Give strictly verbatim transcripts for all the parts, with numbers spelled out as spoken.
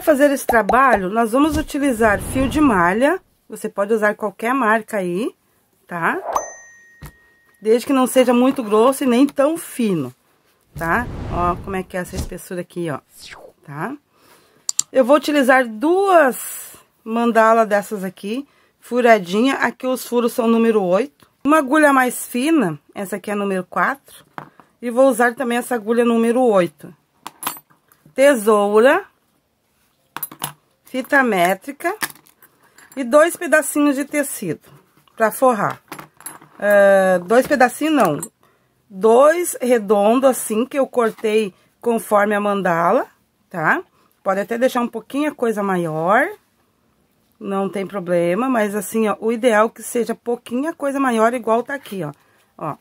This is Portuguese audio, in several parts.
Para fazer esse trabalho, nós vamos utilizar fio de malha. Você pode usar qualquer marca aí, tá? Desde que não seja muito grosso e nem tão fino, tá? Ó, como é que é essa espessura aqui, ó, tá? Eu vou utilizar duas mandalas dessas aqui, furadinha. Aqui os furos são número oito. Uma agulha mais fina, essa aqui é número quatro. E vou usar também essa agulha número oito. Tesoura, fita métrica e dois pedacinhos de tecido para forrar. Uh, dois pedacinhos não, dois redondos assim que eu cortei conforme a mandala, tá? Pode até deixar um pouquinho a coisa maior, não tem problema, mas assim, ó, o ideal é que seja pouquinha coisa maior, igual tá aqui, ó, ó.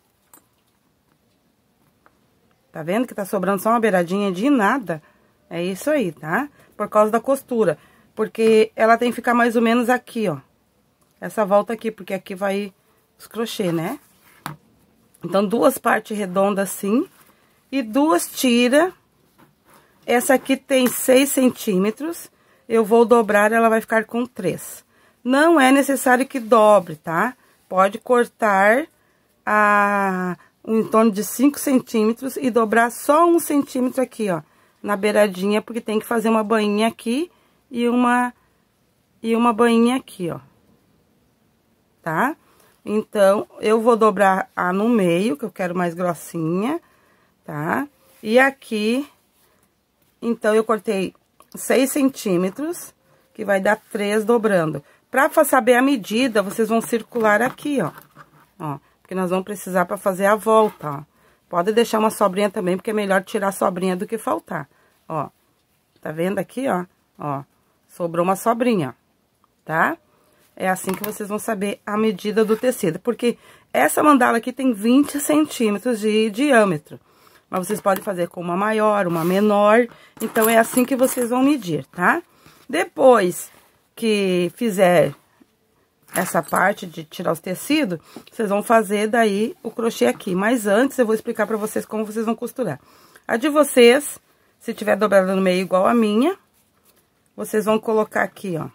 Tá vendo que tá sobrando só uma beiradinha de nada? É isso aí, tá? Por causa da costura. Porque ela tem que ficar mais ou menos aqui, ó. Essa volta aqui, porque aqui vai os crochê, né? Então, duas partes redondas assim. E duas tiras. Essa aqui tem seis centímetros. Eu vou dobrar, ela vai ficar com três. Não é necessário que dobre, tá? Pode cortar a... em torno de cinco centímetros e dobrar só um centímetro aqui, ó, na beiradinha, porque tem que fazer uma bainha aqui e uma e uma bainha aqui, ó, tá? Então, eu vou dobrar a no meio, que eu quero mais grossinha, tá? E aqui, então, eu cortei seis centímetros, que vai dar três dobrando. Pra saber a medida, vocês vão circular aqui, ó, ó. Que nós vamos precisar para fazer a volta, ó. Pode deixar uma sobrinha também, porque é melhor tirar a sobrinha do que faltar, ó. Tá vendo aqui, ó? Ó, sobrou uma sobrinha, tá? É assim que vocês vão saber a medida do tecido, porque essa mandala aqui tem vinte centímetros de diâmetro. Mas vocês podem fazer com uma maior, uma menor, então é assim que vocês vão medir, tá? Depois que fizer essa parte de tirar os tecidos, vocês vão fazer daí o crochê aqui. Mas antes eu vou explicar pra vocês como vocês vão costurar. A de vocês, se tiver dobrada no meio igual a minha, vocês vão colocar aqui, ó.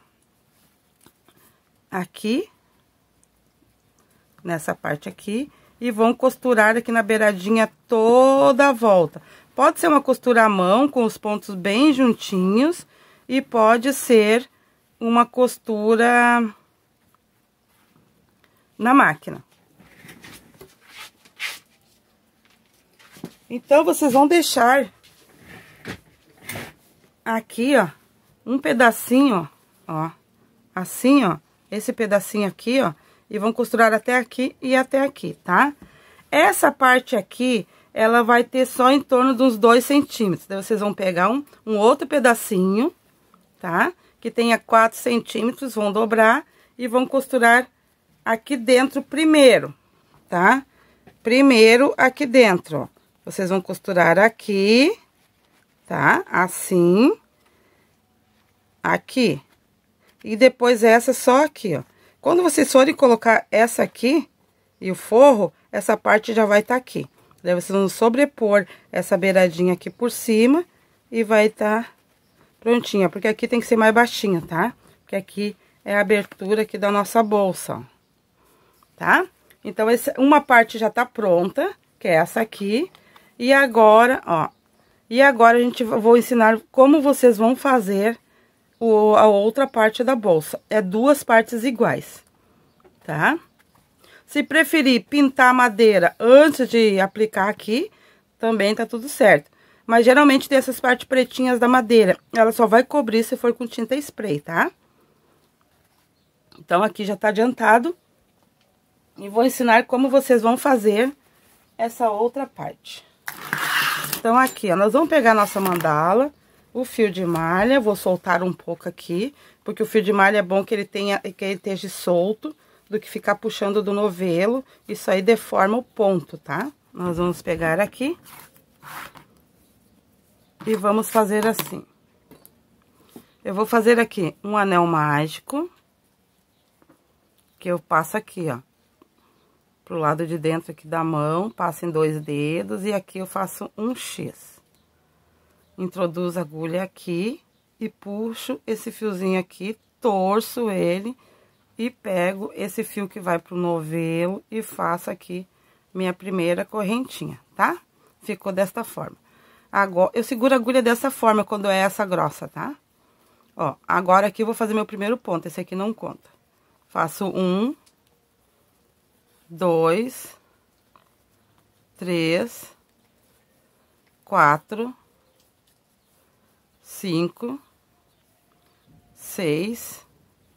Aqui. Nessa parte aqui. E vão costurar aqui na beiradinha toda a volta. Pode ser uma costura à mão, com os pontos bem juntinhos. E pode ser uma costura na máquina. Então, vocês vão deixar aqui, ó, um pedacinho, ó, assim, ó, esse pedacinho aqui, ó, e vão costurar até aqui e até aqui, tá? Essa parte aqui, ela vai ter só em torno de uns dois centímetros. Daí, vocês vão pegar um, um outro pedacinho, tá? Que tenha quatro centímetros, vão dobrar e vão costurar aqui dentro primeiro, tá? Primeiro aqui dentro, ó. Vocês vão costurar aqui, tá? Assim. Aqui. E depois essa só aqui, ó. Quando vocês forem colocar essa aqui e o forro, essa parte já vai estar aqui. Daí vocês vão sobrepor essa beiradinha aqui por cima e vai estar prontinha. Porque aqui tem que ser mais baixinha, tá? Porque aqui é a abertura aqui da nossa bolsa, ó. Tá? Então, esse, uma parte já tá pronta, que é essa aqui. E agora, ó, e agora a gente vou ensinar como vocês vão fazer o, a outra parte da bolsa. É duas partes iguais, tá? Se preferir pintar a madeira antes de aplicar aqui, também tá tudo certo. Mas geralmente tem essas partes pretinhas da madeira, ela só vai cobrir se for com tinta spray, tá? Então, aqui já tá adiantado. E vou ensinar como vocês vão fazer essa outra parte. Então, aqui, ó, nós vamos pegar a nossa mandala, o fio de malha, vou soltar um pouco aqui, porque o fio de malha é bom que ele tenha, que ele esteja solto, do que ficar puxando do novelo, isso aí deforma o ponto, tá? Nós vamos pegar aqui e vamos fazer assim. Eu vou fazer aqui um anel mágico, que eu passo aqui, ó. Pro lado de dentro aqui da mão, passo em dois dedos e aqui eu faço um X. Introduzo a agulha aqui e puxo esse fiozinho aqui, torço ele e pego esse fio que vai pro novelo e faço aqui minha primeira correntinha, tá? Ficou desta forma. Agora, eu seguro a agulha dessa forma quando é essa grossa, tá? Ó, agora aqui eu vou fazer meu primeiro ponto, esse aqui não conta. Faço um, dois, três, quatro, cinco, seis,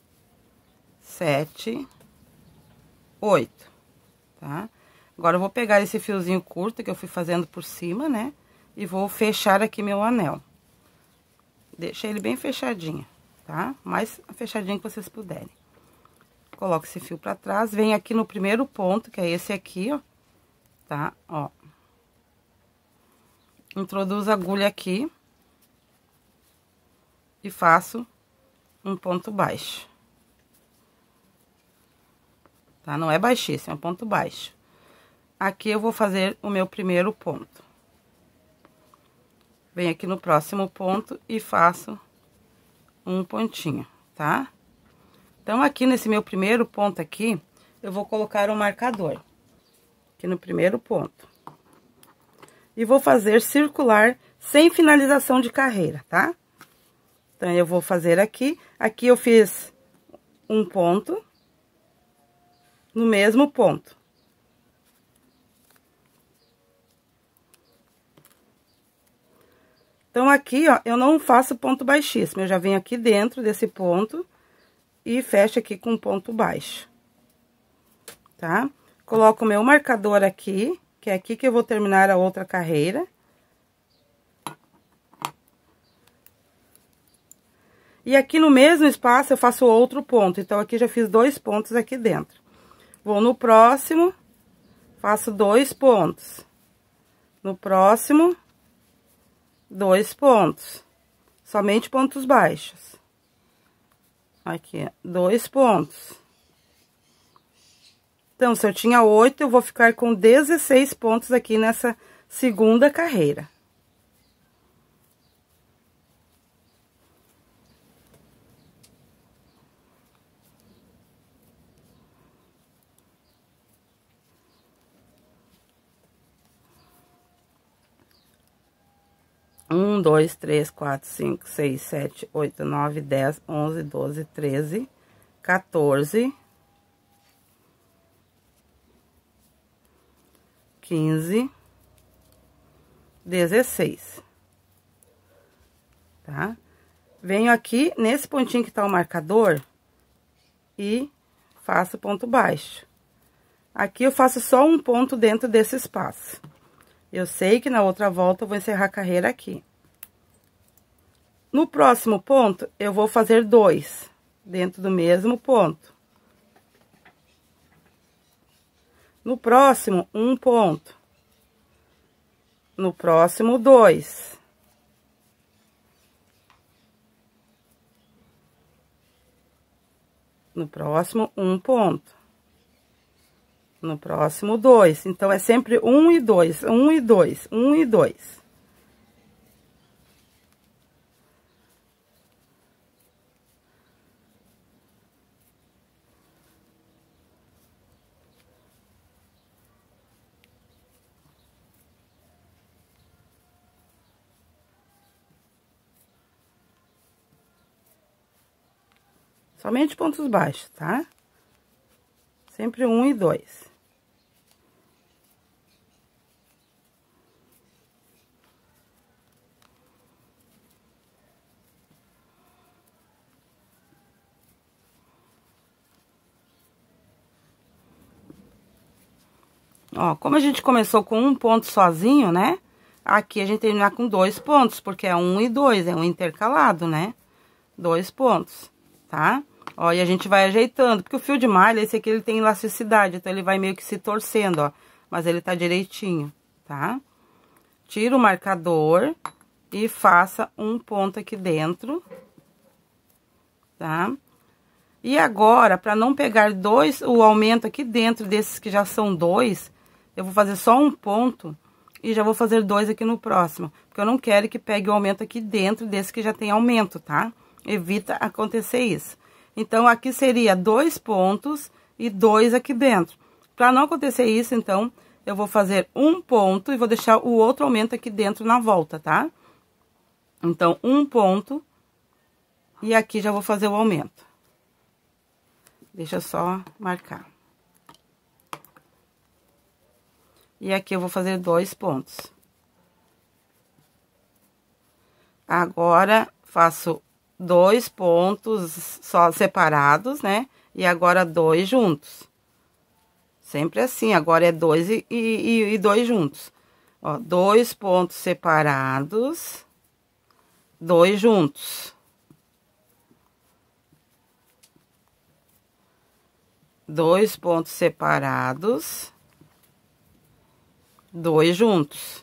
sete, oito, tá? Agora eu vou pegar esse fiozinho curto que eu fui fazendo por cima, né? E vou fechar aqui meu anel. Deixa ele bem fechadinho, tá? Mais fechadinho que vocês puderem. Coloco esse fio pra trás, venho aqui no primeiro ponto, que é esse aqui, ó, tá? Ó. Introduzo a agulha aqui. E faço um ponto baixo. Tá? Não é baixíssimo, é um ponto baixo. Aqui eu vou fazer o meu primeiro ponto. Venho aqui no próximo ponto e faço um pontinho, tá? Então, aqui nesse meu primeiro ponto aqui, eu vou colocar um marcador. Aqui no primeiro ponto. E vou fazer circular sem finalização de carreira, tá? Então, eu vou fazer aqui. Aqui eu fiz um ponto no mesmo ponto. Então, aqui, ó, eu não faço ponto baixíssimo. Eu já venho aqui dentro desse ponto e fecho aqui com ponto baixo. Tá? Coloco o meu marcador aqui, que é aqui que eu vou terminar a outra carreira. E aqui no mesmo espaço eu faço outro ponto. Então, aqui já fiz dois pontos aqui dentro. Vou no próximo, faço dois pontos. No próximo, dois pontos. Somente pontos baixos. Aqui, dois pontos. Então, se eu tinha oito, eu vou ficar com dezesseis pontos aqui nessa segunda carreira. Um, dois, três, quatro, cinco, seis, sete, oito, nove, dez, onze, doze, treze, quatorze, quinze, dezesseis, tá? Venho aqui nesse pontinho que tá o marcador e faço ponto baixo. Aqui eu faço só um ponto dentro desse espaço. Eu sei que na outra volta eu vou encerrar a carreira aqui. No próximo ponto, eu vou fazer dois dentro do mesmo ponto. No próximo, um ponto. No próximo, dois. No próximo, um ponto. No próximo, dois. Então, é sempre um e dois, um e dois, um e dois. Somente pontos baixos, tá? Sempre um e dois. Ó, como a gente começou com um ponto sozinho, né? Aqui a gente terminar com dois pontos, porque é um e dois, é um intercalado, né? Dois pontos, tá? Ó, e a gente vai ajeitando, porque o fio de malha, esse aqui, ele tem elasticidade, então ele vai meio que se torcendo, ó. Mas ele tá direitinho, tá? Tira o marcador e faça um ponto aqui dentro, tá? E agora, pra não pegar dois, o aumento aqui dentro desses que já são dois, eu vou fazer só um ponto e já vou fazer dois aqui no próximo, porque eu não quero que pegue o aumento aqui dentro desse que já tem aumento, tá? Evita acontecer isso. Então, aqui seria dois pontos e dois aqui dentro. Para não acontecer isso, então, eu vou fazer um ponto e vou deixar o outro aumento aqui dentro na volta, tá? Então, um ponto e aqui já vou fazer o aumento. Deixa eu só marcar. E aqui eu vou fazer dois pontos. Agora, faço dois pontos só separados, né? E agora dois juntos. Sempre assim, agora é dois e, e, e dois juntos. Ó, dois pontos separados, dois juntos. Dois pontos separados, dois juntos.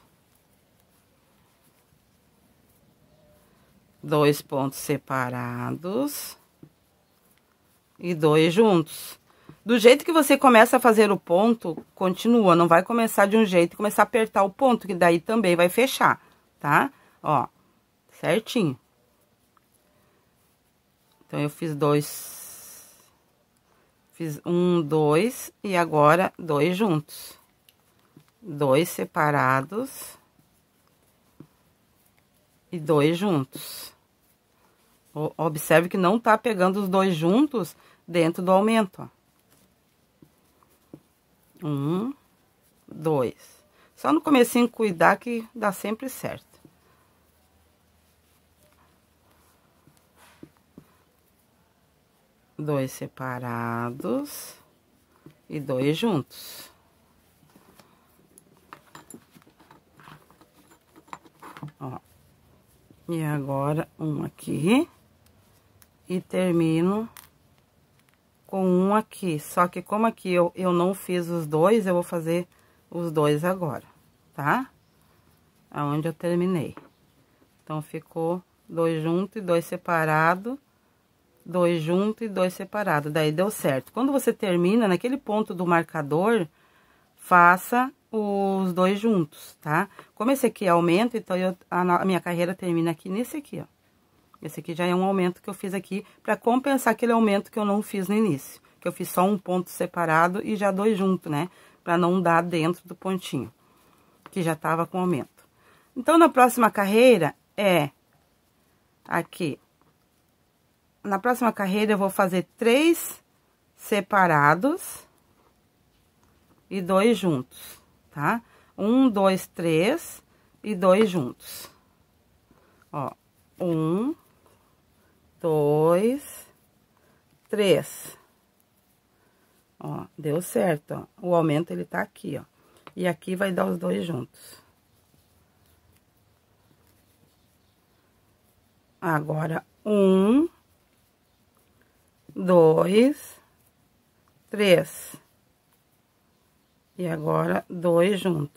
Dois pontos separados e dois juntos. Do jeito que você começa a fazer o ponto, continua, não vai começar de um jeito e começar a apertar o ponto, que daí também vai fechar, tá? Ó, certinho. Então, eu fiz dois, fiz um, dois, e agora dois juntos. Dois separados e dois juntos. Observe que não tá pegando os dois juntos dentro do aumento, ó. Um, dois. Só no comecinho cuidar que dá sempre certo. Dois separados e dois juntos. Ó. E agora, um aqui. E termino com um aqui. Só que como aqui eu, eu não fiz os dois, eu vou fazer os dois agora, tá? Aonde eu terminei. Então, ficou dois juntos e dois separados. Dois juntos e dois separados. Daí, deu certo. Quando você termina, naquele ponto do marcador, faça os dois juntos, tá? Como esse aqui é aumento, então, eu, a, a minha carreira termina aqui nesse aqui, ó. Esse aqui já é um aumento que eu fiz aqui, pra compensar aquele aumento que eu não fiz no início. Que eu fiz só um ponto separado e já dois juntos, né? Pra não dar dentro do pontinho, que já tava com aumento. Então, na próxima carreira, é aqui. Na próxima carreira, eu vou fazer três separados e dois juntos, tá? Um, dois, três e dois juntos. Ó, um, dois, três. Ó, deu certo, ó. O aumento, ele tá aqui, ó. E aqui vai dar os dois juntos. Agora, um, dois, três. E agora, dois juntos.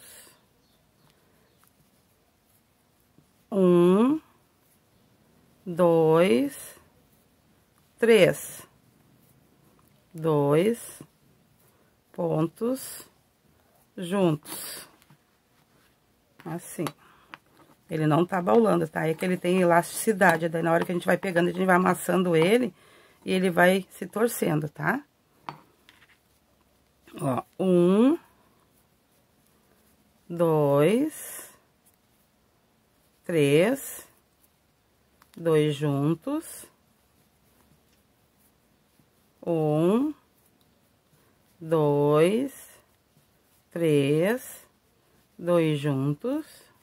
Um, dois, três. Dois pontos juntos. Assim. Ele não tá baulando, tá? É que ele tem elasticidade. Daí, na hora que a gente vai pegando, a gente vai amassando ele e ele vai se torcendo, tá? Ó, um, dois, três, dois juntos, um, dois, três, dois juntos,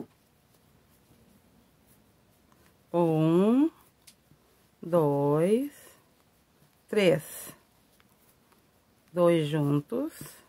um, dois, três, dois juntos.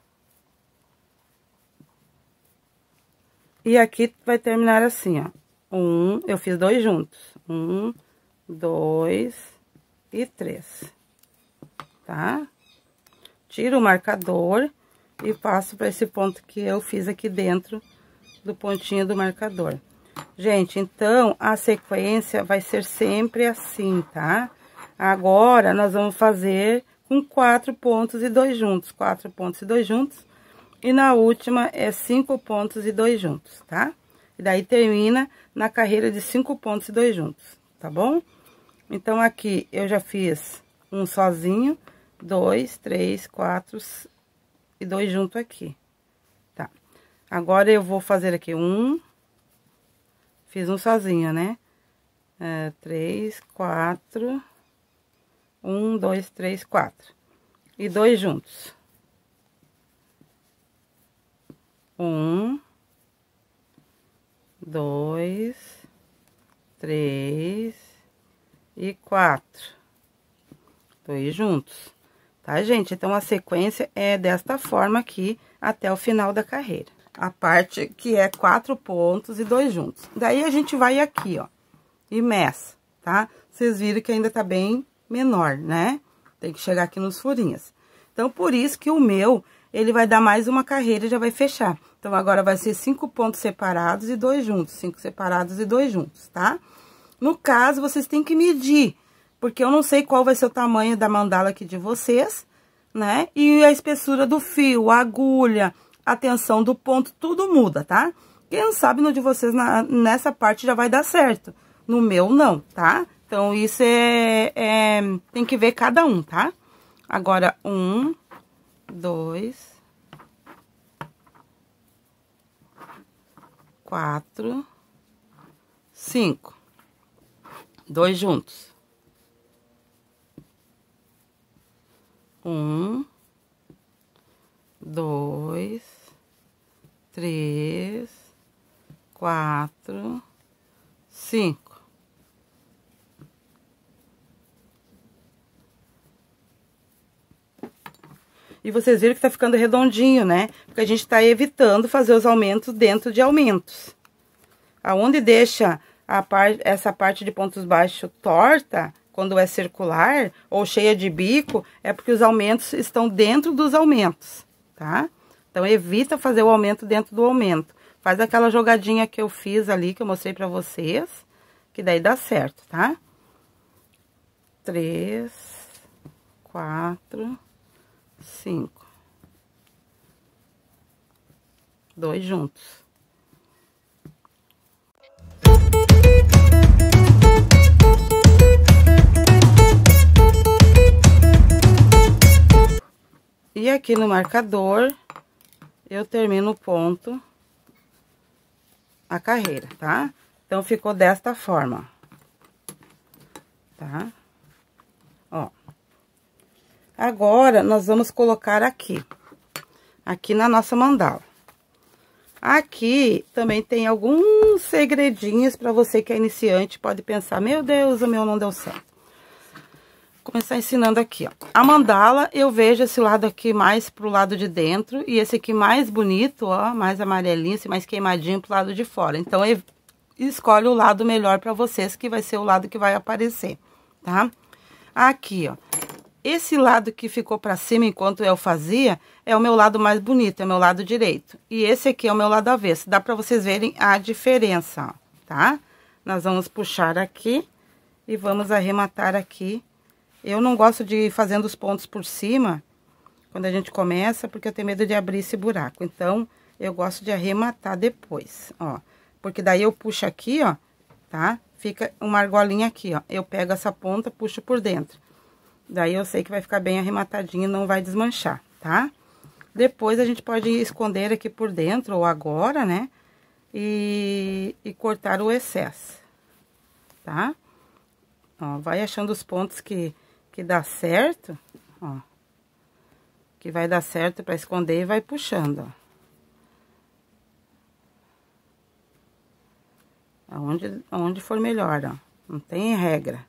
E aqui vai terminar assim, ó. Um, eu fiz dois juntos. Um, dois e três. Tá? Tiro o marcador e passo para esse ponto que eu fiz aqui dentro do pontinho do marcador. Gente, então, a sequência vai ser sempre assim, tá? Agora, nós vamos fazer com quatro pontos e dois juntos. Quatro pontos e dois juntos. E na última é cinco pontos e dois juntos, tá? E daí termina na carreira de cinco pontos e dois juntos, tá bom? Então, aqui eu já fiz um sozinho, dois, três, quatro e dois junto aqui, tá? Agora, eu vou fazer aqui um, fiz um sozinho, né? É, três, quatro, um, dois, três, quatro. E dois juntos. Um, dois, três e quatro. Dois juntos, tá, gente? Então, a sequência é desta forma aqui até o final da carreira. A parte que é quatro pontos e dois juntos. Daí, a gente vai aqui, ó, e meça, tá? Vocês viram que ainda tá bem menor, né? Tem que chegar aqui nos furinhos. Então, por isso que o meu, ele vai dar mais uma carreira e já vai fechar. Então, agora vai ser cinco pontos separados e dois juntos. Cinco separados e dois juntos, tá? No caso, vocês têm que medir, porque eu não sei qual vai ser o tamanho da mandala aqui de vocês, né? E a espessura do fio, a agulha, a tensão do ponto, tudo muda, tá? Quem sabe no de vocês, na, nessa parte, já vai dar certo. No meu, não, tá? Então, isso é, é... tem que ver cada um, tá? Agora, um, dois, quatro, cinco. Dois juntos. Um, dois, três, quatro, cinco. E vocês viram que tá ficando redondinho, né? Porque a gente tá evitando fazer os aumentos dentro de aumentos. Aonde deixa a par, essa parte de pontos baixos torta, quando é circular ou cheia de bico, é porque os aumentos estão dentro dos aumentos, tá? Então, evita fazer o aumento dentro do aumento. Faz aquela jogadinha que eu fiz ali, que eu mostrei pra vocês, que daí dá certo, tá? Três, quatro, cinco. Dois juntos. E aqui no marcador, eu termino o ponto, a carreira, tá? Então, ficou desta forma, tá? Ó. Agora, nós vamos colocar aqui, aqui na nossa mandala. Aqui também tem alguns segredinhos para você que é iniciante, pode pensar, meu Deus, o meu não deu certo. Vou começar ensinando aqui, ó. A mandala, eu vejo esse lado aqui mais pro lado de dentro, e esse aqui mais bonito, ó, mais amarelinho, esse mais queimadinho pro lado de fora. Então, escolhe o lado melhor para vocês, que vai ser o lado que vai aparecer, tá? Aqui, ó. Esse lado que ficou pra cima enquanto eu fazia, é o meu lado mais bonito, é o meu lado direito. E esse aqui é o meu lado avesso. Dá pra vocês verem a diferença, ó, tá? Nós vamos puxar aqui e vamos arrematar aqui. Eu não gosto de ir fazendo os pontos por cima, quando a gente começa, porque eu tenho medo de abrir esse buraco. Então, eu gosto de arrematar depois, ó. Porque daí eu puxo aqui, ó, tá? Fica uma argolinha aqui, ó. Eu pego essa ponta, puxo por dentro. Daí, eu sei que vai ficar bem arrematadinho e não vai desmanchar, tá? Depois, a gente pode esconder aqui por dentro, ou agora, né? E, e cortar o excesso, tá? Ó, vai achando os pontos que, que dá certo, ó. Que vai dar certo pra esconder e vai puxando, ó. Aonde, aonde for melhor, ó. Não tem regra.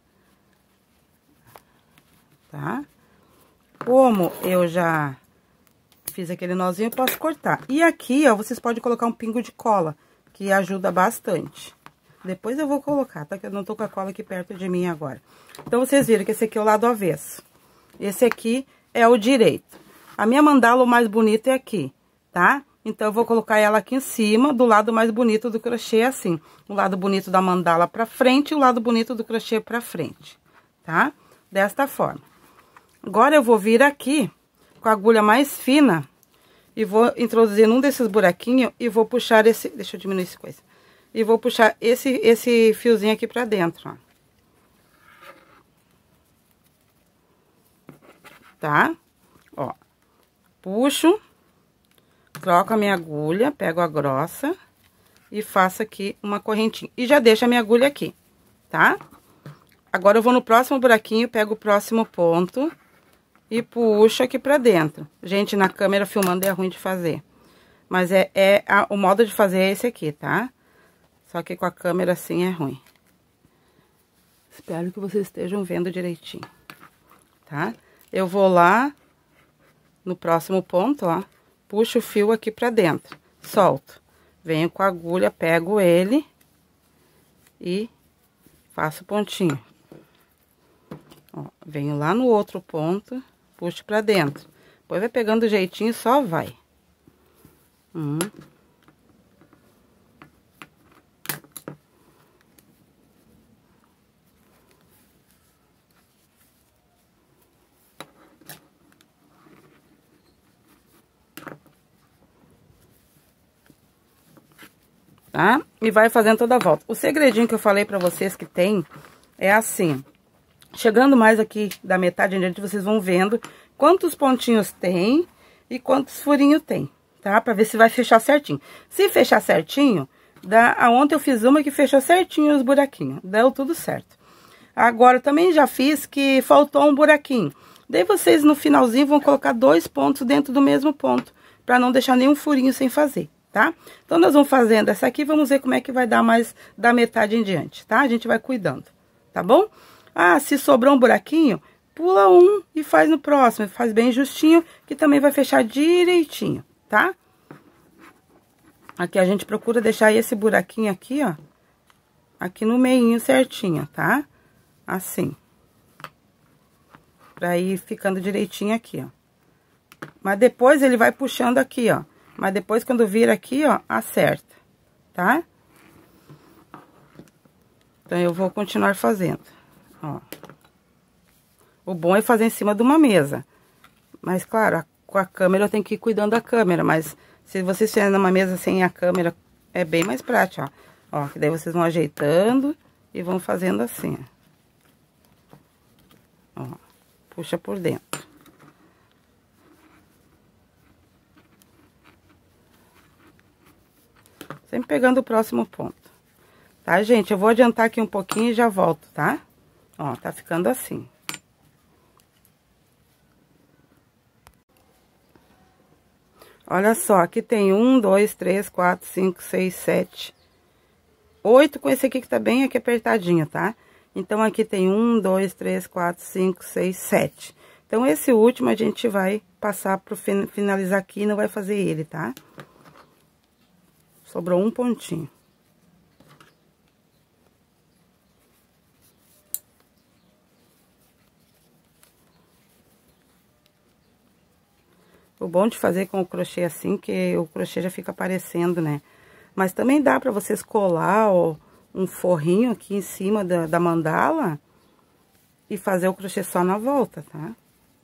Tá? Como eu já fiz aquele nozinho, eu posso cortar. E aqui, ó, vocês podem colocar um pingo de cola, que ajuda bastante. Depois eu vou colocar, tá? Que eu não tô com a cola aqui perto de mim agora. Então, vocês viram que esse aqui é o lado avesso. Esse aqui é o direito. A minha mandala, o mais bonito é aqui, tá? Então, eu vou colocar ela aqui em cima, do lado mais bonito do crochê, assim. O lado bonito da mandala pra frente e o lado bonito do crochê pra frente, tá? Desta forma. Agora, eu vou vir aqui, com a agulha mais fina, e vou introduzir num desses buraquinhos e vou puxar esse... Deixa eu diminuir essa coisa. E vou puxar esse, esse fiozinho aqui pra dentro, ó. Tá? Ó. Puxo, troco a minha agulha, pego a grossa e faço aqui uma correntinha. E já deixo a minha agulha aqui, tá? Agora eu vou no próximo buraquinho, pego o próximo ponto e puxo aqui pra dentro. Gente, na câmera filmando é ruim de fazer. Mas é, é a, o modo de fazer é esse aqui, tá? Só que com a câmera assim é ruim. Espero que vocês estejam vendo direitinho, tá? Eu vou lá no próximo ponto, ó. Puxo o fio aqui pra dentro. Solto. Venho com a agulha, pego ele e faço pontinho. Ó, venho lá no outro ponto, puxo pra dentro. Depois vai pegando o jeitinho, só vai. Um. Tá? E vai fazendo toda a volta. O segredinho que eu falei pra vocês que tem é assim. Chegando mais aqui da metade em diante, vocês vão vendo quantos pontinhos tem e quantos furinhos tem, tá? Pra ver se vai fechar certinho. Se fechar certinho, dá... Ontem eu fiz uma que fechou certinho os buraquinhos. Deu tudo certo. Agora, também já fiz que faltou um buraquinho. Daí vocês no finalzinho vão colocar dois pontos dentro do mesmo ponto, pra não deixar nenhum furinho sem fazer. Tá? Então, nós vamos fazendo essa aqui, vamos ver como é que vai dar mais da metade em diante, tá? A gente vai cuidando, tá bom? Ah, se sobrou um buraquinho, pula um e faz no próximo, faz bem justinho, que também vai fechar direitinho, tá? Aqui a gente procura deixar esse buraquinho aqui, ó, aqui no meinho certinho, tá? Assim. Pra ir ficando direitinho aqui, ó. Mas depois ele vai puxando aqui, ó. Mas depois, quando vira aqui, ó, acerta, tá? Então, eu vou continuar fazendo, ó. O bom é fazer em cima de uma mesa. Mas, claro, a, com a câmera eu tenho que ir cuidando da câmera. Mas, se vocês fizerem numa mesa sem a câmera, é bem mais prático, ó. Ó, que daí vocês vão ajeitando e vão fazendo assim, ó. Ó, puxa por dentro. Sempre pegando o próximo ponto. Tá, gente? Eu vou adiantar aqui um pouquinho e já volto, tá? Ó, tá ficando assim. Olha só, aqui tem um, dois, três, quatro, cinco, seis, sete, oito com esse aqui que tá bem aqui apertadinho, tá? Então, aqui tem um, dois, três, quatro, cinco, seis, sete. Então, esse último a gente vai passar pro finalizar aqui e não vai fazer ele, tá? Sobrou um pontinho. O bom de fazer com o crochê assim, que o crochê já fica aparecendo, né? Mas também dá pra vocês colar ó, um forrinho aqui em cima da, da mandala e fazer o crochê só na volta, tá?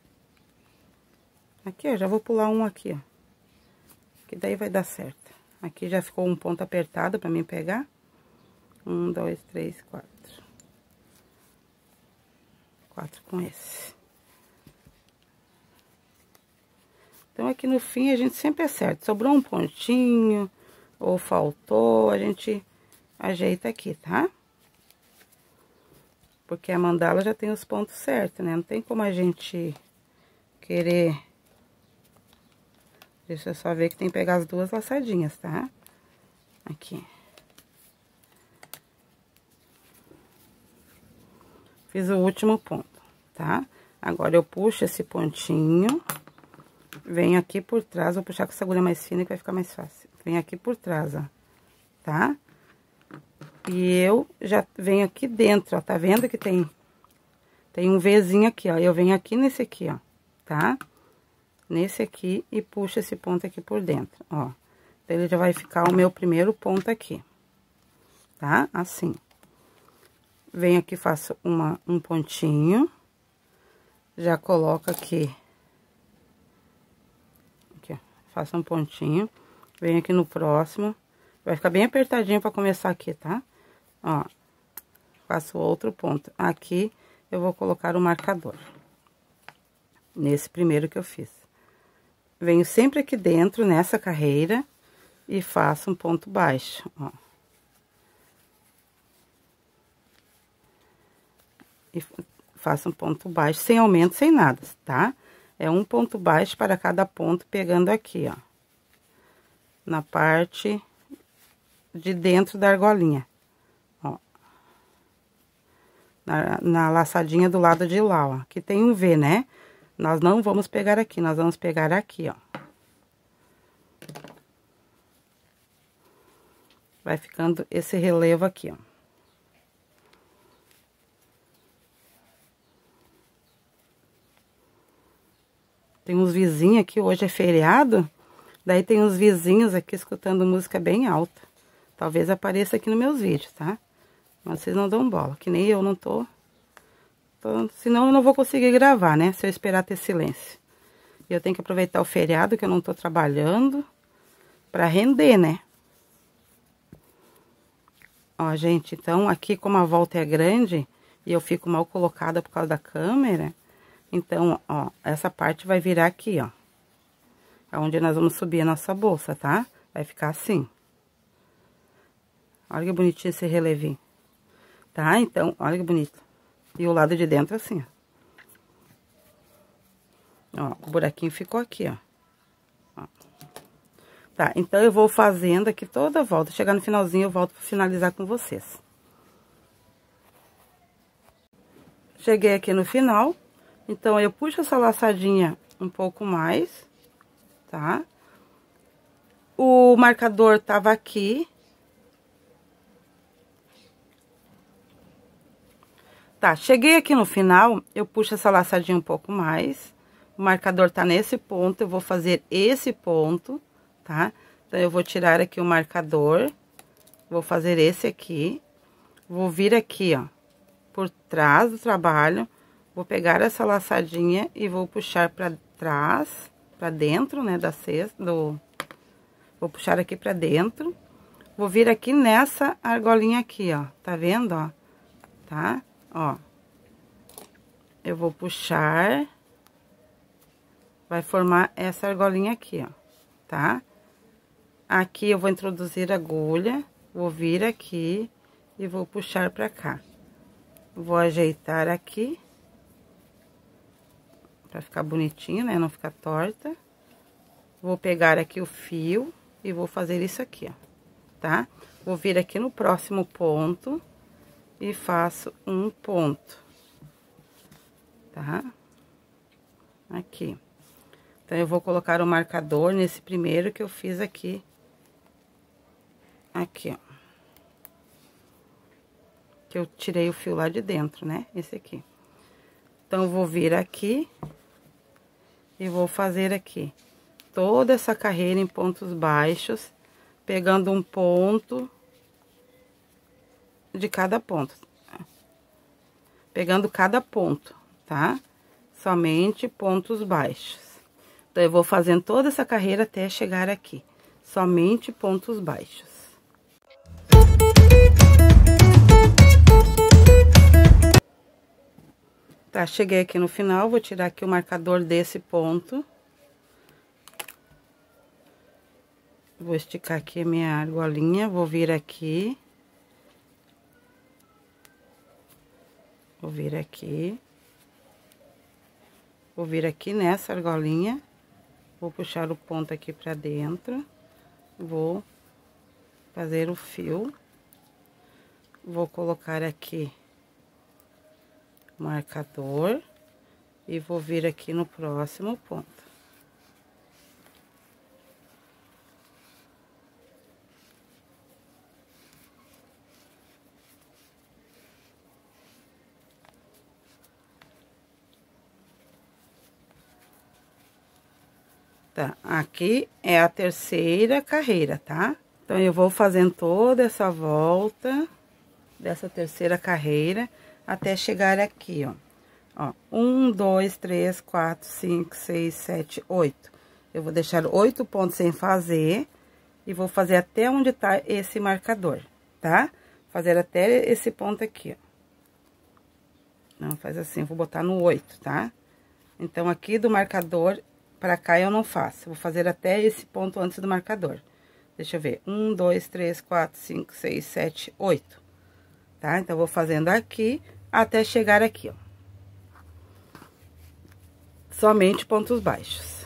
Aqui, ó, já vou pular um aqui, ó. Que daí vai dar certo. Aqui já ficou um ponto apertado pra mim pegar. Um, dois, três, quatro. Quatro com esse. Então, aqui no fim, a gente sempre acerta. Sobrou um pontinho, ou faltou, a gente ajeita aqui, tá? Porque a mandala já tem os pontos certos, né? Não tem como a gente querer... Deixa eu só ver que tem que pegar as duas laçadinhas, tá? Aqui. Fiz o último ponto, tá? Agora, eu puxo esse pontinho, venho aqui por trás, vou puxar com essa agulha mais fina que vai ficar mais fácil. Venho aqui por trás, ó, tá? E eu já venho aqui dentro, ó, tá vendo que tem, tem um Vzinho aqui, ó, eu venho aqui nesse aqui, ó, tá? Nesse aqui e puxo esse ponto aqui por dentro, ó. Então, ele já vai ficar o meu primeiro ponto aqui, tá? Assim. Venho aqui, faço uma, um pontinho, já coloco aqui, aqui, ó, faço um pontinho, venho aqui no próximo, vai ficar bem apertadinho pra começar aqui, tá? Ó, faço outro ponto. Aqui eu vou colocar o marcador, nesse primeiro que eu fiz. Venho sempre aqui dentro, nessa carreira, e faço um ponto baixo, ó. E faço um ponto baixo, sem aumento, sem nada, tá? É um ponto baixo para cada ponto, pegando aqui, ó. Na parte de dentro da argolinha, ó. Na, na laçadinha do lado de lá, ó. Aqui tem um V, né? Nós não vamos pegar aqui, nós vamos pegar aqui, ó. Vai ficando esse relevo aqui, ó. Tem uns vizinhos aqui, hoje é feriado, daí tem uns vizinhos aqui escutando música bem alta. Talvez apareça aqui nos meus vídeos, tá? Mas vocês não dão bola, que nem eu não tô. tô senão eu não vou conseguir gravar, né? Se eu esperar ter silêncio. E eu tenho que aproveitar o feriado, que eu não tô trabalhando, pra render, né? Ó, gente, então aqui como a volta é grande e eu fico mal colocada por causa da câmera, então, ó, essa parte vai virar aqui, ó. Onde nós vamos subir a nossa bolsa, tá? Vai ficar assim. Olha que bonitinho esse relevinho. Tá? Então, olha que bonito. E o lado de dentro assim, ó. Ó, o buraquinho ficou aqui, ó. Ó. Tá, então eu vou fazendo aqui toda a volta. Chegar no finalzinho eu volto pra finalizar com vocês. Cheguei aqui no final. Então, eu puxo essa laçadinha um pouco mais, tá? O marcador tava aqui. Tá, cheguei aqui no final, eu puxo essa laçadinha um pouco mais. O marcador tá nesse ponto, eu vou fazer esse ponto, tá? Então, eu vou tirar aqui o marcador, vou fazer esse aqui. Vou vir aqui, ó, por trás do trabalho. Vou pegar essa laçadinha e vou puxar pra trás, pra dentro, né, da cesta, do... Vou puxar aqui pra dentro. Vou vir aqui nessa argolinha aqui, ó, tá vendo, ó? Tá? Ó. Eu vou puxar. Vai formar essa argolinha aqui, ó, tá? Aqui eu vou introduzir a agulha, vou vir aqui e vou puxar pra cá. Vou ajeitar aqui. Pra ficar bonitinho, né? Não ficar torta. Vou pegar aqui o fio e vou fazer isso aqui, ó. Tá? Vou vir aqui no próximo ponto e faço um ponto. Tá? Aqui. Então, eu vou colocar o marcador nesse primeiro que eu fiz aqui. Aqui, ó. Que eu tirei o fio lá de dentro, né? Esse aqui. Então, eu vou vir aqui. E vou fazer aqui toda essa carreira em pontos baixos, pegando um ponto de cada ponto. Pegando cada ponto, tá? Somente pontos baixos. Então, eu vou fazendo toda essa carreira até chegar aqui. Somente pontos baixos. Tá, cheguei aqui no final, vou tirar aqui o marcador desse ponto. Vou esticar aqui a minha argolinha, vou vir aqui. Vou vir aqui. Vou vir aqui nessa argolinha. Vou puxar o ponto aqui pra dentro. Vou fazer o fio. Vou colocar aqui marcador e vou vir aqui no próximo ponto. Tá, aqui é a terceira carreira, tá? Então, eu vou fazendo toda essa volta dessa terceira carreira até chegar aqui, ó. Ó, um, dois, três, quatro, cinco, seis, sete, oito. Eu vou deixar oito pontos sem fazer e vou fazer até onde tá esse marcador, tá? Fazer até esse ponto aqui, ó. Não, faz assim, vou botar no oito, tá? Então, aqui do marcador pra cá eu não faço. Vou fazer até esse ponto antes do marcador. Deixa eu ver. Um, dois, três, quatro, cinco, seis, sete, oito. Tá? Então, vou fazendo aqui até chegar aqui, ó. Somente pontos baixos.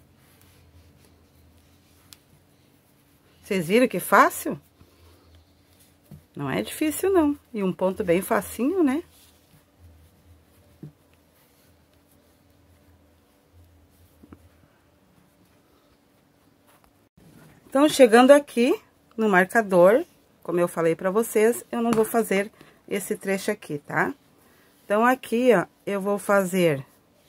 Vocês viram que fácil? Não é difícil, não. E um ponto bem facinho, né? Então, chegando aqui no marcador, como eu falei pra vocês, eu não vou fazer esse trecho aqui, tá? Então, aqui, ó, eu vou fazer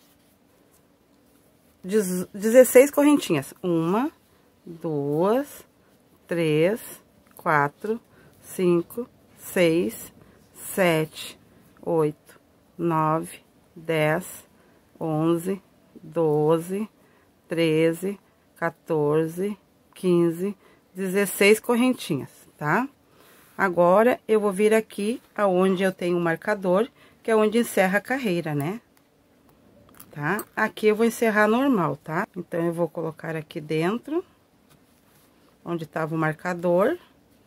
dezesseis correntinhas. Uma, duas, três, quatro, cinco, seis, sete, oito, nove, dez, onze, doze, treze, quatorze, quinze, dezesseis correntinhas, tá? Agora, eu vou vir aqui aonde eu tenho um marcador, que é onde encerra a carreira, né? Tá? Aqui eu vou encerrar normal, tá? Então, eu vou colocar aqui dentro, onde tava o marcador,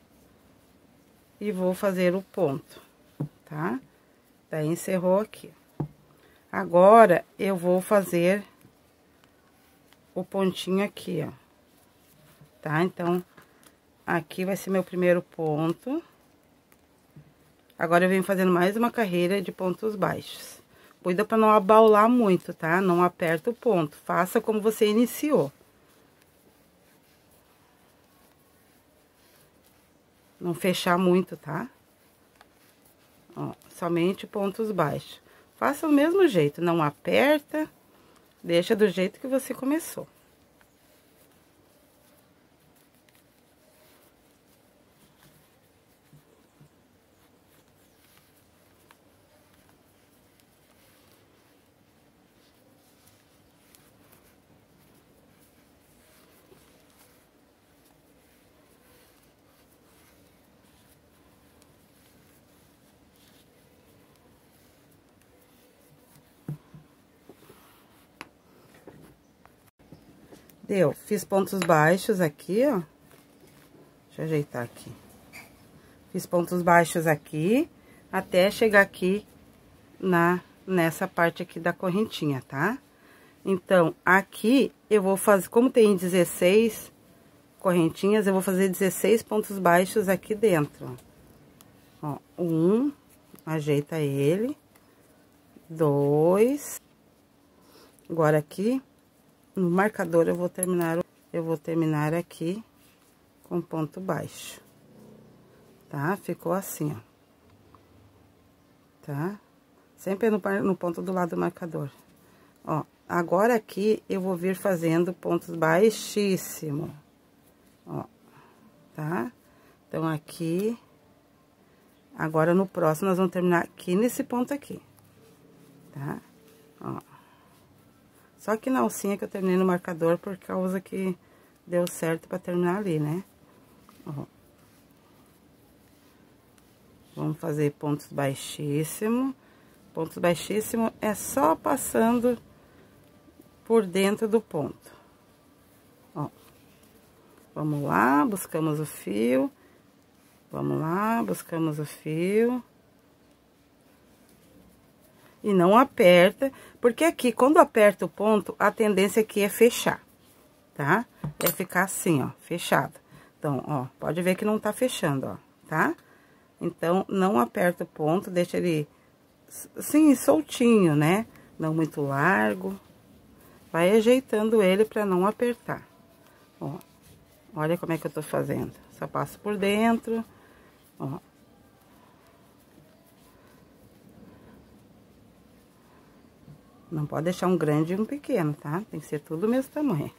e vou fazer o ponto, tá? Daí, encerrou aqui. Agora, eu vou fazer o pontinho aqui, ó. Tá? Então, aqui vai ser meu primeiro ponto. Agora, eu venho fazendo mais uma carreira de pontos baixos. Cuida pra não abaular muito, tá? Não aperta o ponto. Faça como você iniciou. Não fechar muito, tá? Ó, somente pontos baixos. Faça o mesmo jeito, não aperta. Deixa do jeito que você começou. Deu, fiz pontos baixos aqui, ó. Deixa eu ajeitar aqui. Fiz pontos baixos aqui, até chegar aqui na, nessa parte aqui da correntinha, tá? Então, aqui eu vou fazer, como tem dezesseis correntinhas, eu vou fazer dezesseis pontos baixos aqui dentro, ó. Um, ajeita ele. Dois. Agora, aqui, no marcador, eu vou terminar, eu vou terminar aqui com ponto baixo, tá? Ficou assim, ó. Tá? Sempre no, no ponto do lado do marcador. Ó, agora aqui, eu vou vir fazendo pontos baixíssimos, ó, tá? Então, aqui, agora no próximo, nós vamos terminar aqui nesse ponto aqui, tá? Ó. Só que na alcinha que eu terminei no marcador, por causa que deu certo pra terminar ali, né? Ó. Vamos fazer pontos baixíssimos. Pontos baixíssimos é só passando por dentro do ponto. Ó. Vamos lá, buscamos o fio. Vamos lá, buscamos o fio. E não aperta, porque aqui, quando aperta o ponto, a tendência aqui é fechar, tá? É ficar assim, ó, fechado. Então, ó, pode ver que não tá fechando, ó, tá? Então, não aperta o ponto, deixa ele, assim, soltinho, né? Não muito largo. Vai ajeitando ele pra não apertar. Ó, olha como é que eu tô fazendo. Só passo por dentro, ó. Não pode deixar um grande e um pequeno, tá? Tem que ser tudo do mesmo tamanho.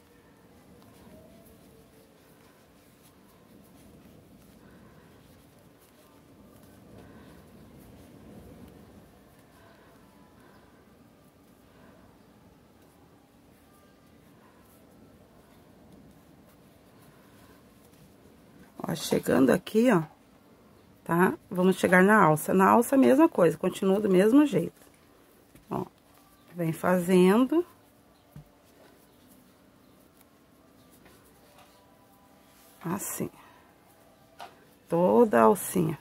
Ó, chegando aqui, ó, tá? Vamos chegar na alça. Na alça, a mesma coisa, continua do mesmo jeito. Ó, vem fazendo. Assim. Toda a alcinha.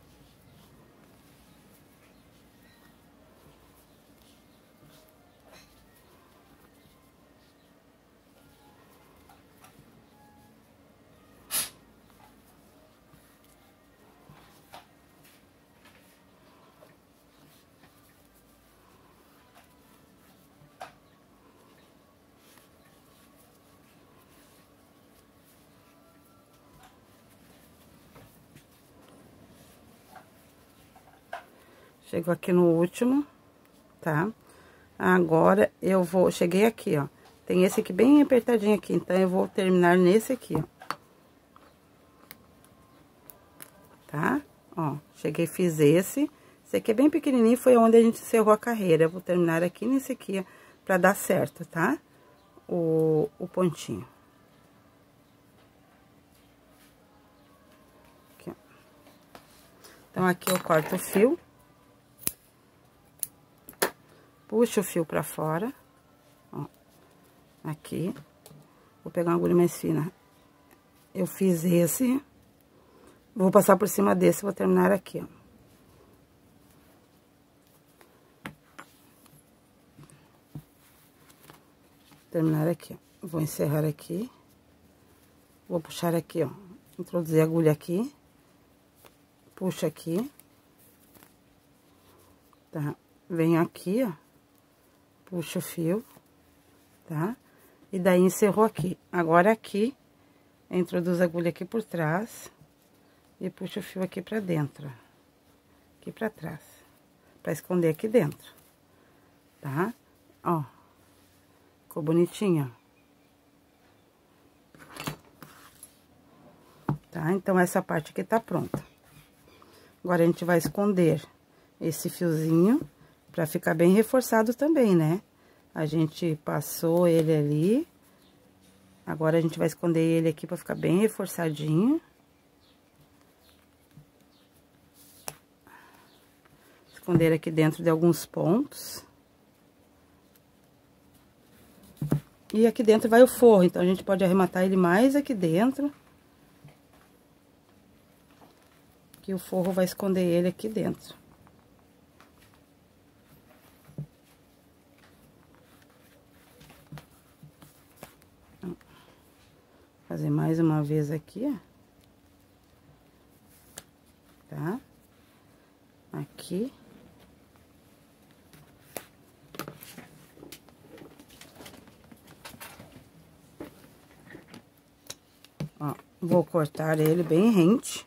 Chego aqui no último, tá? Agora, eu vou... Cheguei aqui, ó. Tem esse aqui bem apertadinho aqui, então eu vou terminar nesse aqui, ó. Tá? Ó, cheguei, fiz esse. Esse aqui é bem pequenininho, foi onde a gente encerrou a carreira. Eu vou terminar aqui nesse aqui, ó, pra dar certo, tá? O, o pontinho. Aqui, ó. Então, aqui eu corto o fio. Puxo o fio pra fora, ó, aqui, vou pegar uma agulha mais fina, eu fiz esse, vou passar por cima desse, vou terminar aqui, ó. Terminar aqui, ó. Vou encerrar aqui, vou puxar aqui, ó, introduzir a agulha aqui, puxo aqui, tá, venho aqui, ó. Puxo o fio, tá? E daí encerrou aqui. Agora aqui, introduzo a agulha aqui por trás e puxo o fio aqui pra dentro, aqui pra trás, pra esconder aqui dentro, tá? Ó, ficou bonitinho, ó. Tá? Então, essa parte aqui tá pronta. Agora, a gente vai esconder esse fiozinho pra ficar bem reforçado também, né? A gente passou ele ali. Agora, a gente vai esconder ele aqui pra ficar bem reforçadinho. Esconder aqui dentro de alguns pontos. E aqui dentro vai o forro, então a gente pode arrematar ele mais aqui dentro. Que o forro vai esconder ele aqui dentro. Fazer mais uma vez aqui, ó. Tá? Aqui. Ó, vou cortar ele bem rente.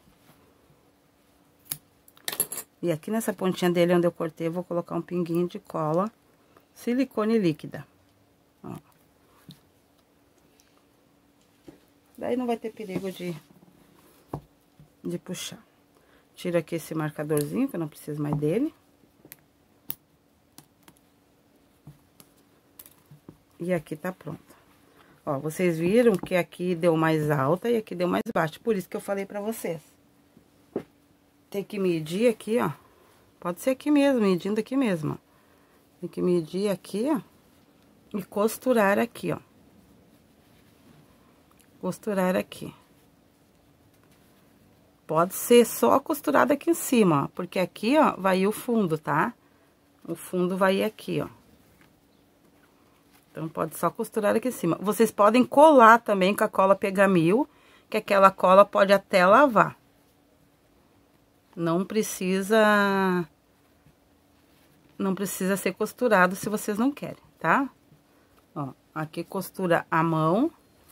E aqui nessa pontinha dele onde eu cortei, eu vou colocar um pinguinho de cola silicone líquida. Ó. Daí não vai ter perigo de, de puxar. Tiro aqui esse marcadorzinho, que eu não preciso mais dele. E aqui tá pronto. Ó, vocês viram que aqui deu mais alta e aqui deu mais baixa. Por isso que eu falei pra vocês. Tem que medir aqui, ó. Pode ser aqui mesmo, medindo aqui mesmo, ó. Tem que medir aqui, ó. E costurar aqui, ó. Costurar aqui. Pode ser só costurado aqui em cima, ó. Porque aqui, ó, vai o fundo, tá? O fundo vai aqui, ó. Então, pode só costurar aqui em cima. Vocês podem colar também com a cola Pegamil, que aquela cola pode até lavar. Não precisa... Não precisa ser costurado se vocês não querem, tá? Ó, aqui costura a mão.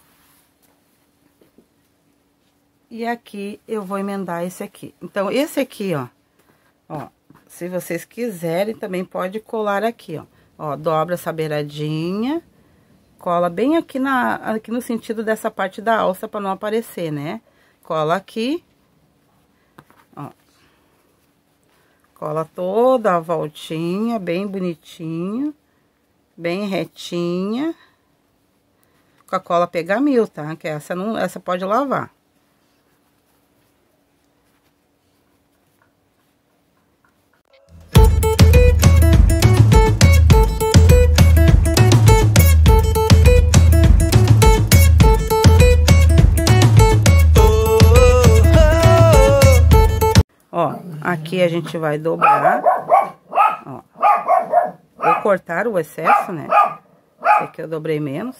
E aqui eu vou emendar esse aqui. Então, esse aqui, ó, ó, se vocês quiserem, também pode colar aqui, ó. Ó, dobra essa beiradinha, cola bem aqui, na, aqui no sentido dessa parte da alça, pra não aparecer, né? Cola aqui, ó. Cola toda a voltinha, bem bonitinho, bem retinha. Com a cola Pegamil, tá? Que essa, não, essa pode lavar. aqui a gente vai dobrar, ó. Vou cortar o excesso, né? Aqui eu dobrei menos.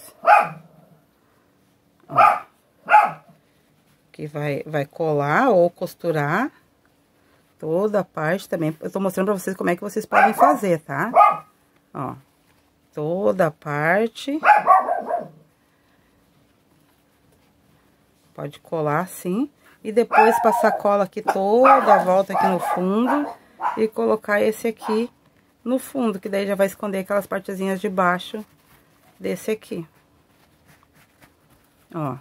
Ó. Aqui vai, vai colar ou costurar toda a parte também. Eu tô mostrando pra vocês como é que vocês podem fazer, tá? Ó. Toda a parte. Pode colar assim. E depois passar cola aqui toda a volta aqui no fundo. E colocar esse aqui no fundo, que daí já vai esconder aquelas partezinhas de baixo desse aqui. Ó.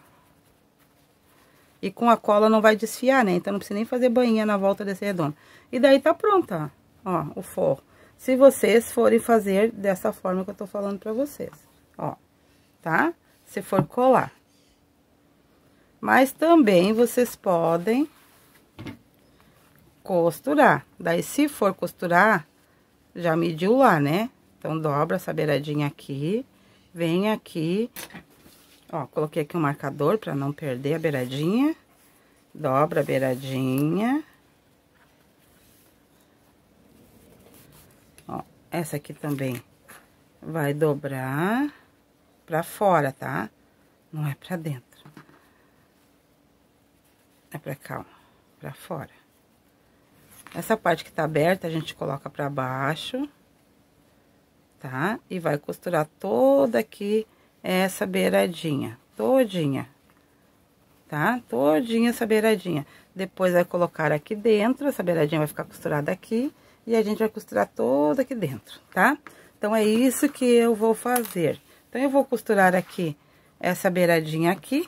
E com a cola não vai desfiar, né? Então não precisa nem fazer bainha na volta desse redondo. E daí tá pronto, ó. Ó, o forro. Se vocês forem fazer dessa forma que eu tô falando pra vocês. Ó, tá? Se for colar. Mas também vocês podem costurar. Daí, se for costurar, já mediu lá, né? Então, dobra essa beiradinha aqui. Vem aqui. Ó, coloquei aqui um marcador pra não perder a beiradinha. Dobra a beiradinha. Ó, essa aqui também vai dobrar pra fora, tá? Não é pra dentro. É pra cá, ó, pra fora. Essa parte que tá aberta, a gente coloca pra baixo, tá? E vai costurar toda aqui essa beiradinha, todinha, tá? Todinha essa beiradinha. Depois vai colocar aqui dentro, essa beiradinha vai ficar costurada aqui, e a gente vai costurar toda aqui dentro, tá? Então, é isso que eu vou fazer. Então, eu vou costurar aqui essa beiradinha aqui.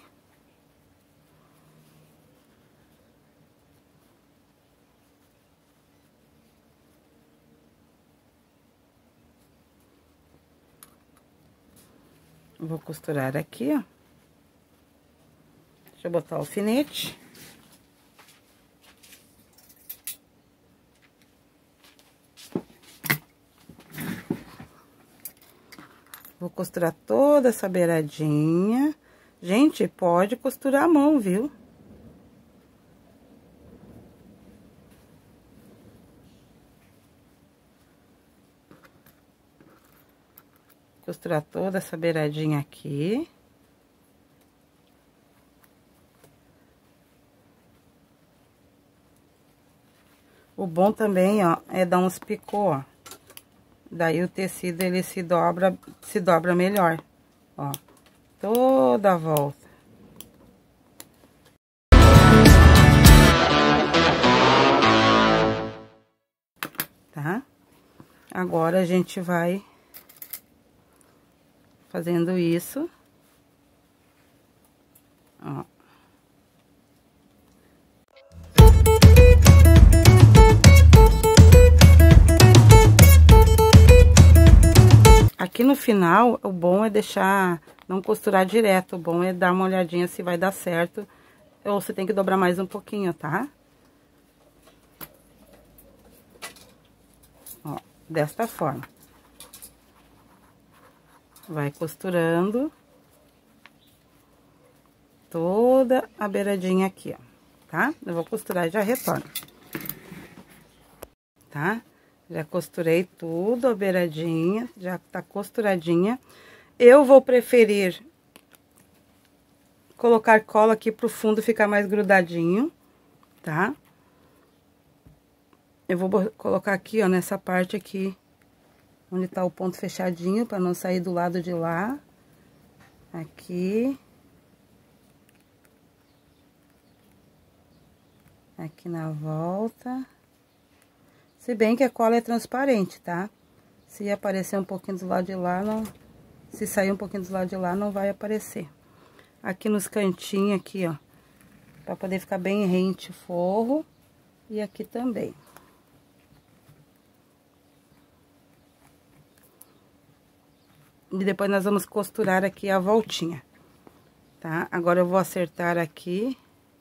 Vou costurar aqui, ó. Deixa eu botar o alfinete. Vou costurar toda essa beiradinha. Gente, pode costurar a mão, viu? Costurar toda essa beiradinha aqui. O bom também, ó, é dar uns picô, ó. Daí o tecido, ele se dobra, se dobra melhor, ó. Toda a volta. Tá? Agora, a gente vai fazendo isso, ó. Aqui no final, o bom é deixar, não costurar direto, o bom é dar uma olhadinha se vai dar certo, ou você tem que dobrar mais um pouquinho, tá? Ó, desta forma. Vai costurando toda a beiradinha aqui, ó, tá? Eu vou costurar e já retorno, tá? Já costurei tudo, a beiradinha, já tá costuradinha. Eu vou preferir colocar cola aqui pro fundo ficar mais grudadinho, tá? Eu vou colocar aqui, ó, nessa parte aqui, onde tá o ponto fechadinho, pra não sair do lado de lá. Aqui. Aqui na volta. Se bem que a cola é transparente, tá? Se aparecer um pouquinho do lado de lá, não... Se sair um pouquinho do lado de lá, não vai aparecer. Aqui nos cantinhos, aqui, ó. Pra poder ficar bem rente o forro. E aqui também. E depois nós vamos costurar aqui a voltinha, tá? Agora eu vou acertar aqui.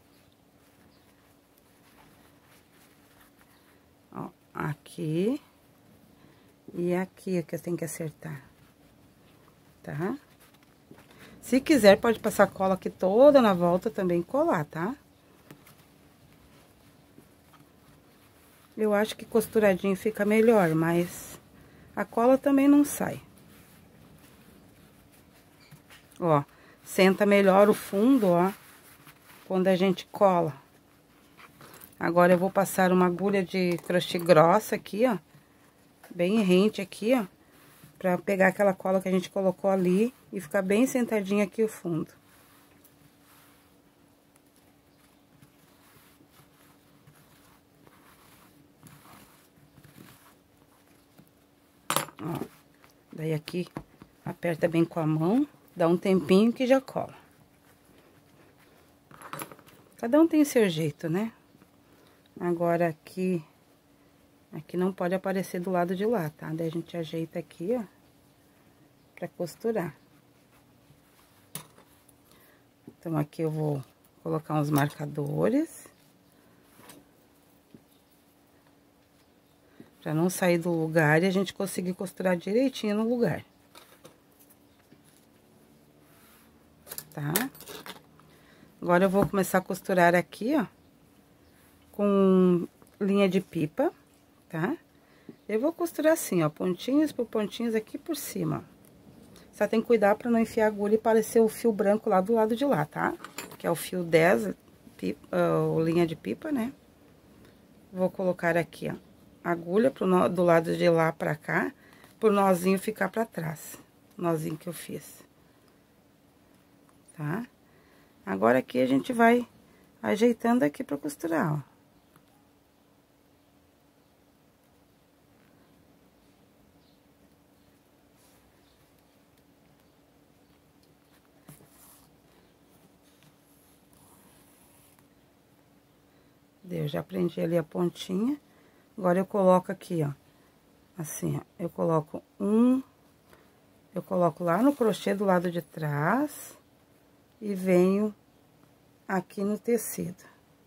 Ó, aqui. E aqui é que eu tenho que acertar, tá? Se quiser, pode passar cola aqui toda na volta também e colar, tá? Eu acho que costuradinho fica melhor, mas a cola também não sai. Ó, senta melhor o fundo, ó, quando a gente cola. Agora eu vou passar uma agulha de crochê grossa aqui, ó, bem rente aqui, ó, pra pegar aquela cola que a gente colocou ali e ficar bem sentadinho aqui o fundo. Ó, daí aqui, aperta bem com a mão, dá um tempinho que já cola. Cada um tem o seu jeito, né? Agora aqui, aqui não pode aparecer do lado de lá, tá? Daí a gente ajeita aqui, ó, pra costurar. Então, aqui eu vou colocar uns marcadores. Pra não sair do lugar e a gente conseguir costurar direitinho no lugar. Tá? Agora eu vou começar a costurar aqui, ó, com linha de pipa, tá? Eu vou costurar assim, ó, pontinhos por pontinhos aqui por cima. Só tem que cuidar pra não enfiar a agulha e parecer o fio branco lá do lado de lá, tá? Que é o fio dez, pipa, uh, linha de pipa, né? Vou colocar aqui, ó, agulha pro no, do lado de lá pra cá, pro nozinho ficar pra trás. Nozinho que eu fiz. Tá? Agora aqui a gente vai ajeitando aqui pra costurar, ó. Eu já prendi ali a pontinha. Agora eu coloco aqui, ó, assim, ó, eu coloco um, eu coloco lá no crochê do lado de trás e venho aqui no tecido.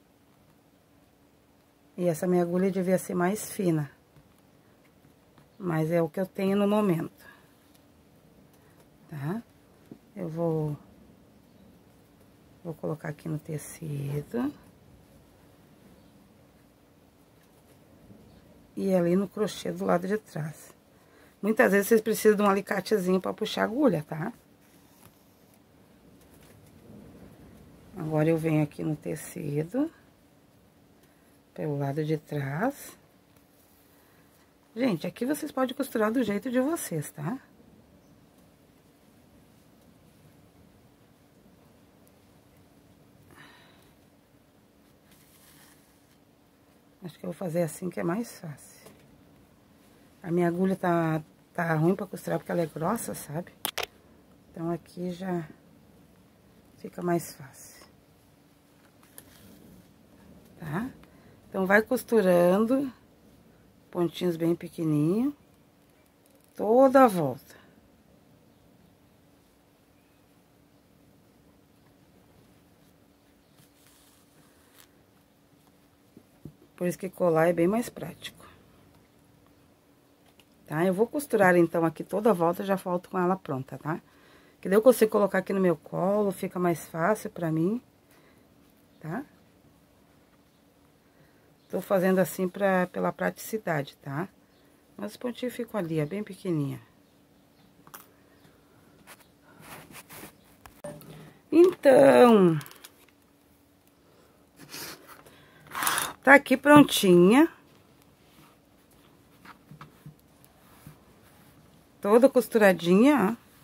E essa minha agulha devia ser mais fina, mas é o que eu tenho no momento, tá? Eu vou, vou colocar aqui no tecido. E ali no crochê do lado de trás. Muitas vezes vocês precisam de um alicatezinho pra puxar a agulha, tá? Agora eu venho aqui no tecido, pelo lado de trás. Gente, aqui vocês podem costurar do jeito de vocês, tá? Acho que eu vou fazer assim que é mais fácil. A minha agulha tá, tá ruim pra costurar porque ela é grossa, sabe? Então aqui já fica mais fácil. Tá? Então vai costurando pontinhos bem pequenininho toda a volta. Por isso que colar é bem mais prático. Tá? Eu vou costurar então aqui toda a volta, já volto com ela pronta, tá? Que daí eu consigo colocar aqui no meu colo, fica mais fácil pra mim, tá? Tô fazendo assim pra, pela praticidade, tá? Mas os pontinhos ficam ali, é bem pequenininha. Então... tá aqui prontinha. Toda costuradinha, ó.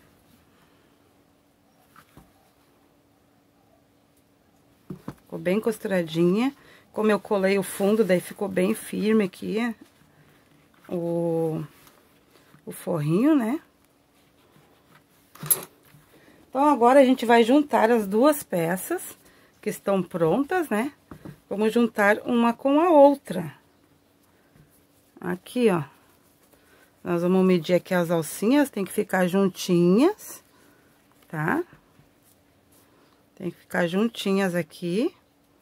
Ficou bem costuradinha. Como eu colei o fundo, daí ficou bem firme aqui. O, o forrinho, né? Então, agora a gente vai juntar as duas peças que estão prontas, né? Vamos juntar uma com a outra. Aqui, ó. Nós vamos medir aqui as alcinhas, tem que ficar juntinhas, tá? Tem que ficar juntinhas aqui.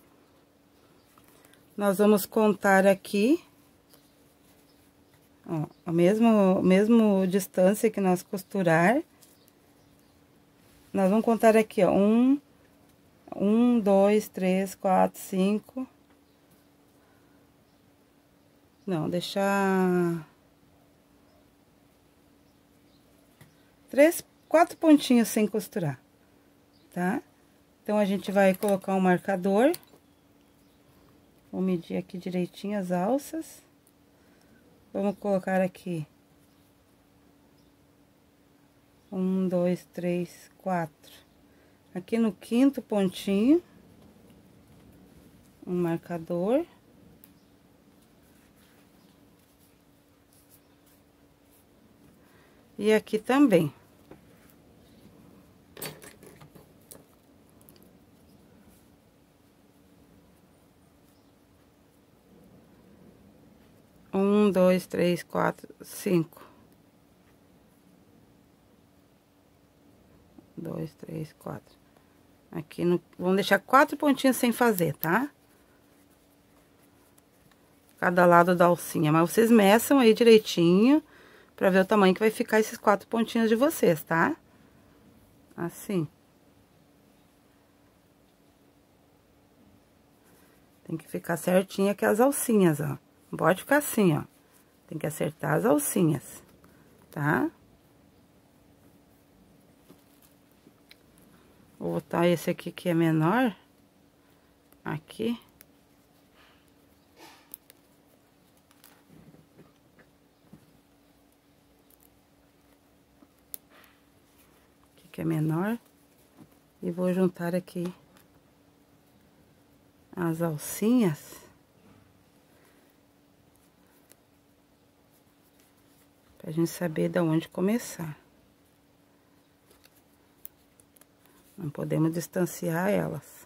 Nós vamos contar aqui, ó, a mesma, mesmo distância que nós costurar. Nós vamos contar aqui, ó, um... Um, dois, três, quatro, cinco, Não, deixar... Três, quatro pontinhos sem costurar, tá? Então, a gente vai colocar um marcador. Vou medir aqui direitinho as alças. Vamos colocar aqui. Um, dois, três, quatro. Aqui no quinto pontinho. Um marcador. E aqui também. Um, dois, três, quatro, cinco. Dois, três, quatro. Aqui no... Vamos deixar quatro pontinhos sem fazer, tá? Cada lado da alcinha. Mas vocês meçam aí direitinho, pra ver o tamanho que vai ficar esses quatro pontinhos de vocês, tá? Assim. Tem que ficar certinho aqui as alcinhas, ó. Não pode ficar assim, ó. Tem que acertar as alcinhas, tá? Vou botar esse aqui que é menor. Aqui. Aqui que é menor. E vou juntar aqui as alcinhas. Pra gente saber de onde começar. Não podemos distanciar elas.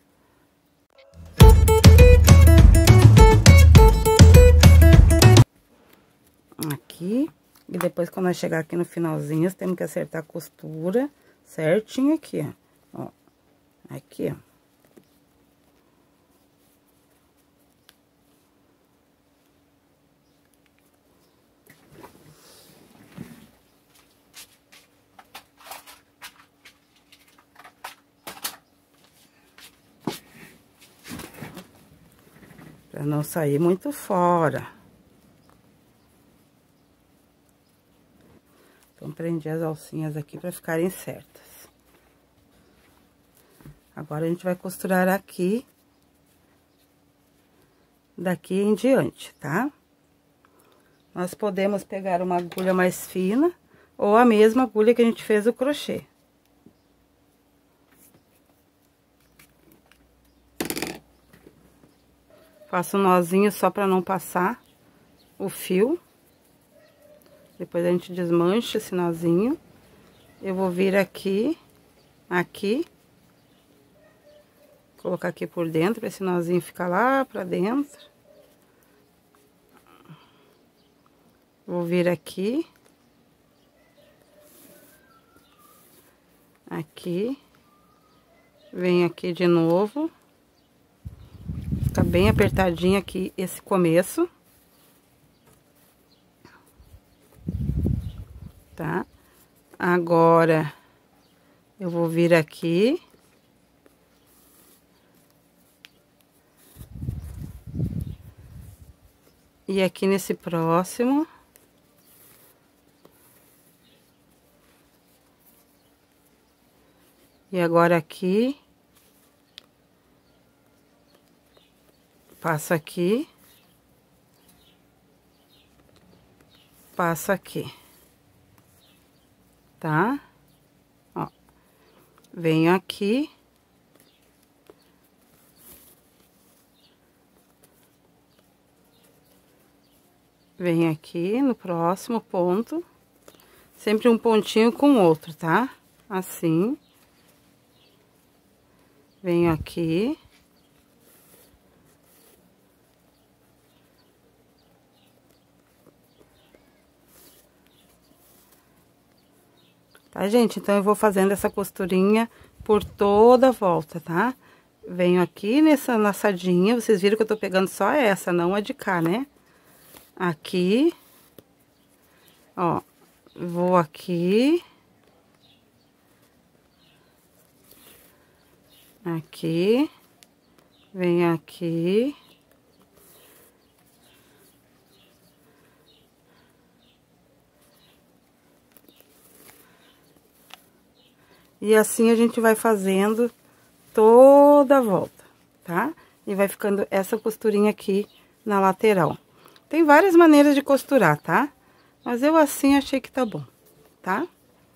Aqui. E depois, quando nós chegar aqui no finalzinho, temos que acertar a costura certinho aqui, ó. Ó. Aqui, ó. Pra não sair muito fora. Então, prendi as alcinhas aqui pra ficarem certas. Agora, a gente vai costurar aqui, daqui em diante, tá? Nós podemos pegar uma agulha mais fina, ou a mesma agulha que a gente fez o crochê. Faço um nozinho só pra não passar o fio. Depois a gente desmancha esse nozinho. Eu vou vir aqui, aqui. Colocar aqui por dentro, pra esse nozinho ficar lá pra dentro. Vou vir aqui. Aqui. Venho aqui de novo. Fica bem apertadinho aqui esse começo. Tá? Agora, eu vou vir aqui. E aqui nesse próximo. E agora aqui. Passo aqui. Passo aqui. Tá? Ó. Venho aqui. Venho aqui no próximo ponto. Sempre um pontinho com outro, tá? Assim. Venho aqui. Tá, gente? Então, eu vou fazendo essa costurinha por toda a volta, tá? Venho aqui nessa laçadinha, vocês viram que eu tô pegando só essa, não a de cá, né? Aqui. Ó, vou aqui. Aqui. Venho aqui. E assim a gente vai fazendo toda a volta, tá? E vai ficando essa costurinha aqui na lateral. Tem várias maneiras de costurar, tá? Mas eu assim achei que tá bom, tá?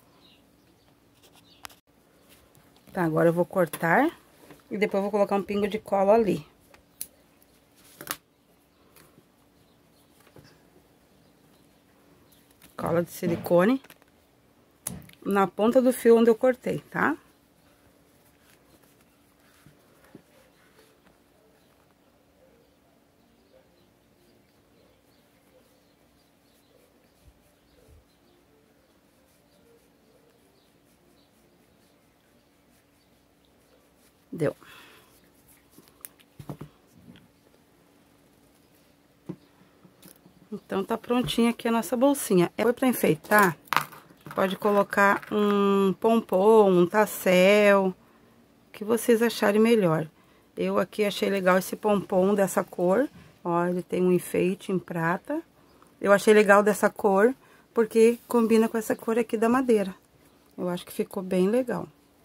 Tá, agora eu vou cortar e depois eu vou colocar um pingo de cola ali. Cola de silicone na ponta do fio onde eu cortei, tá? Deu. Então, tá prontinha aqui a nossa bolsinha. Foi pra enfeitar, pode colocar um pompom, um tassel, o que vocês acharem melhor. Eu aqui achei legal esse pompom dessa cor, ó, ele tem um enfeite em prata. Eu achei legal dessa cor, porque combina com essa cor aqui da madeira. Eu acho que ficou bem legal.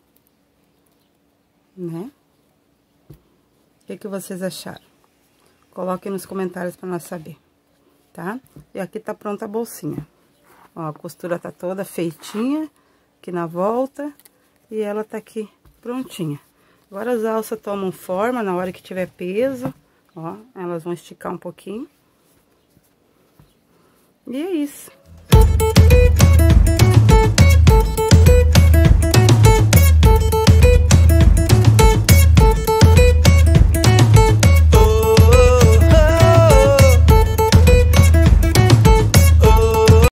Né? O que que vocês acharam? Coloquem nos comentários para nós saber, tá? E aqui tá pronta a bolsinha. Ó, a costura tá toda feitinha aqui na volta e ela tá aqui prontinha. Agora as alças tomam forma na hora que tiver peso, ó, elas vão esticar um pouquinho. E é isso.